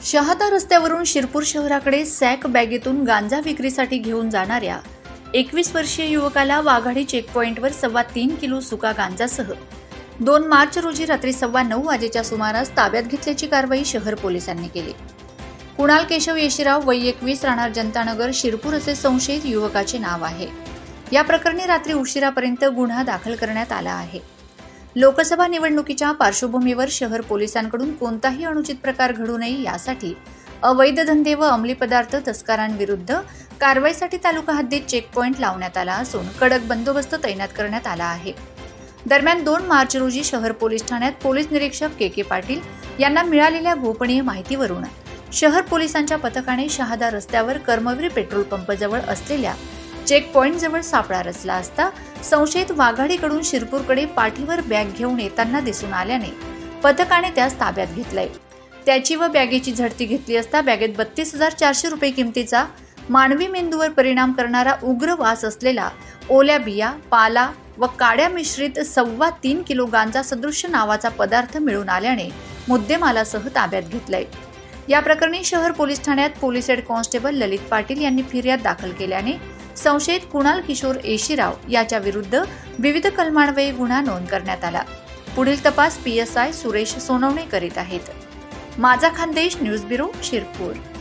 शहादा रस्त्यावरून शिरपूर शहराकडे सॅक बॅगेतून गांजा विक्रीसाठी घेऊन जाणाऱ्या 21 वर्षीय युवकाला वाघाडी चेकपॉइंटवर 3.25 किलो सुका गांजासह 2 मार्च रोजी रात्री 9:15 वाजेच्या सुमारास ताब्यात घेतल्याची कारवाई शहर पोलिसांनी केली। कुणाल केशव येशीराव वय 21 राहणार जनतानगर शिरपूर असे संशयित युवकाचे नाव आहे। या प्रकरणी रात्री उशिरापर्यंत गुन्हा दाखल करण्यात आला आहे। लोकसभा निवडणुकीच्या पार्श्वभूमीवर शहर पोलिसांकडून कोणताही अनुचित प्रकार घडू नये यासाठी अवैध धंदे व अंमली पदार्थ तस्करांविरुद्ध कारवाईसाठी तालुका हद्दीत चेकपॉइंट लावण्यात आला असून कडक बंदोबस्त तैनात करण्यात आला आहे। दरम्यान 2 मार्च रोजी शहर पोलीस ठाण्यात पोलीस निरीक्षक के पाटील यांना मिळालेल्या गोपनीय माहितीवरून शहर पोलिसांच्या पथकाने शहादा रस्त्यावर कर्मवीर पेट्रोल पंपजवळ असलेल्या चेकपॉइंट जवळ सापळा रचला असता संशयित वाघाडीकडून शिरपूरकडे पाठीवर बॅग घेऊन येताना दिसून आल्याने पथकाने त्यास ताब्यात घेतलंय। त्याची व बॅगेची झडती घेतली असता बॅगेत 32,400 रुपये किमतीचा मानवी मेंदूवर परिणाम करणारा उग्र वास असलेला ओल्या बिया, पाला व काड्या मिश्रित 3.25 किलो गांजा सदृश्य नावाचा पदार्थ मिळून आल्याने मुद्देमालासह ताब्यात घेतलंय। या प्रकरणी शहर पोलीस ठाण्यात police head constable Lalit Patil यांनी फिर्याद दाखल केल्याने संशयित कुणाल किशोर येशीराव याच्या विरुद्ध विविध कलमान्वये गुन्हा नोंद करण्यात आला। पुढील तपास PSI सुरेश सोनवणे करीत आहेत। माझा खानदेश न्यूज ब्युरो शिरपूर।